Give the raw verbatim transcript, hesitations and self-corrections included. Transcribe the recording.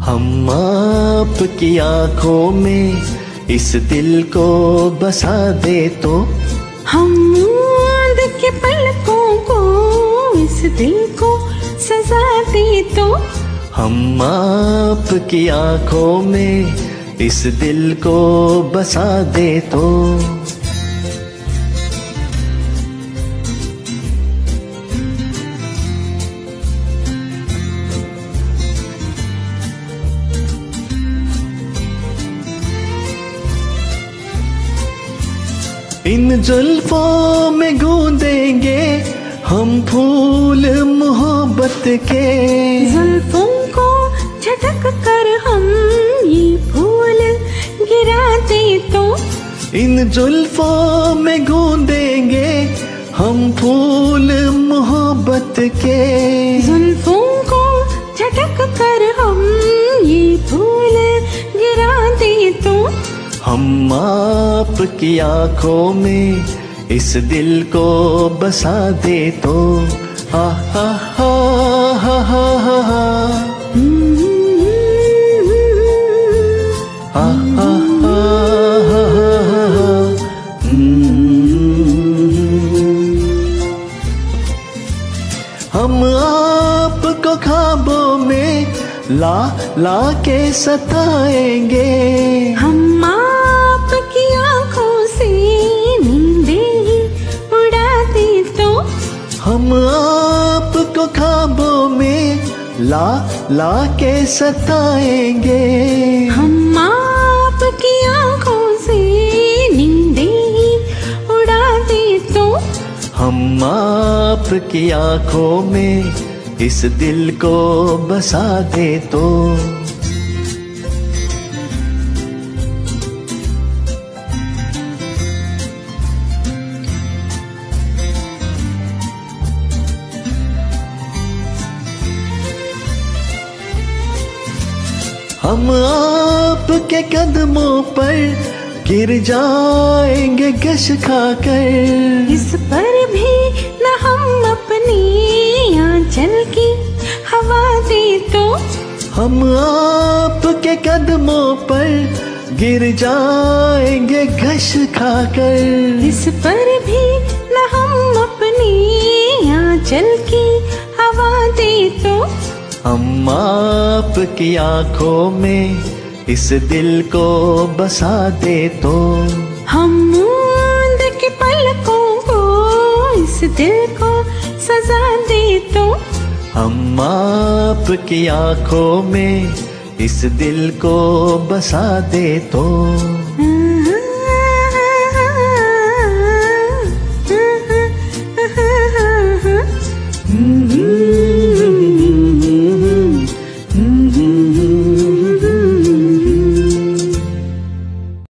हम आपकी आँखों में इस दिल को बसा दे तो, हम मूंद के पलकों को इस दिल को सजा दे तो, हम आपकी आँखों में इस दिल को बसा दे तो। इन जुल्फों में गूंदेंगे हम फूल मोहब्बत के, जुल्फों को झटक कर हम ये फूल गिराते तो, इन जुल्फों में गूंदेंगे हम फूल मोहब्बत के, जुल्फों को झटक कर हम ये फूल गिराते तो, हम आपकी आँखों में इस दिल को बसा दे तो। हा हा हा हा हा हा हा हा हा हा हा हा। हम आपको ख्वाबों में ला ला के सताएंगे, हम आपकी आँखों से नींदें उड़ाते तो, हम आपको ख्वाबों में ला ला के सताएंगे, हम आपकी आँखों से नींदें उड़ाते तो, हम आपकी आँखों में इस दिल को बसा दे तो। हम आपके कदमों पर गिर जाएंगे गश खाकर, इस पर भी न हम अपनी आंचल की हवा दे तो, हम आपके कदमों पर गिर जाएंगे घस खाकर, इस पर भी न हम अपनी आंचल की हवा दे तो, हम आपकी आँखों में इस दिल को बसा दे तो, हम मूंद के पलकों को इस दिल को सजा दे तो, हम आपकी आँखों में इस दिल को बसा दे तो।